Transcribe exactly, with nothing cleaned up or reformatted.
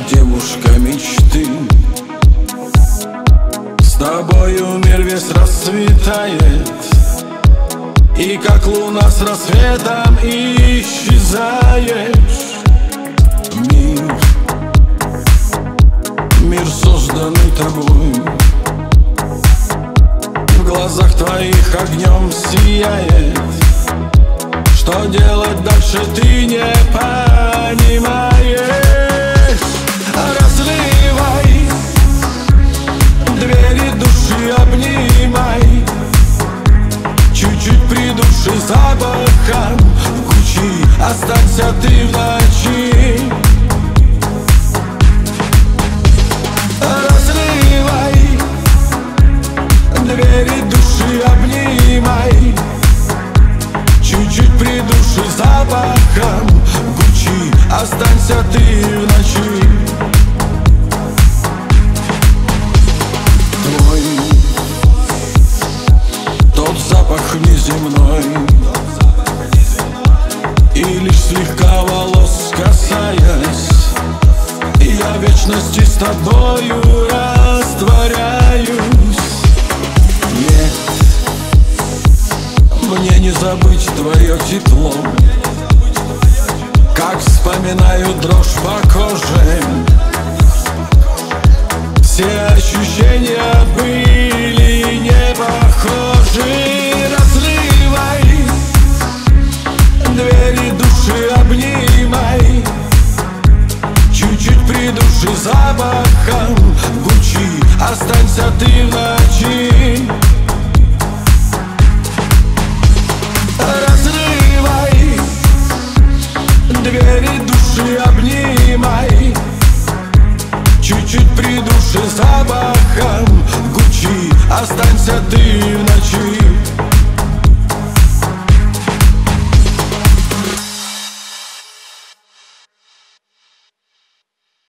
девушка мечты. С тобою мир весь расцветает, и как луна с рассветом исчезаешь. Мир, мир созданный тобой, в глазах твоих огнем сияет. Что делать дальше, ты не понимаешь. Разливай, двери души обнимай, чуть-чуть придуши запахом в кучи, останься ты в ночи. Разливай, двери души обнимай, чуть-чуть придуши запахом Гуччи, останься ты в ночи. Твой, тот запах неземной, и лишь слегка волос касаясь, я в вечности с тобою растворяюсь. Нет, мне не забыть твое тепло, как вспоминаю дрожь по коже. Все ощущения были не похожи. Разливай, двери души обнимай, чуть-чуть придуши запахом Гуччи, останься ты в ночи. Разрывай, двери души обнимай, чуть-чуть придуши запахом Гуччи, останься ты в ночи.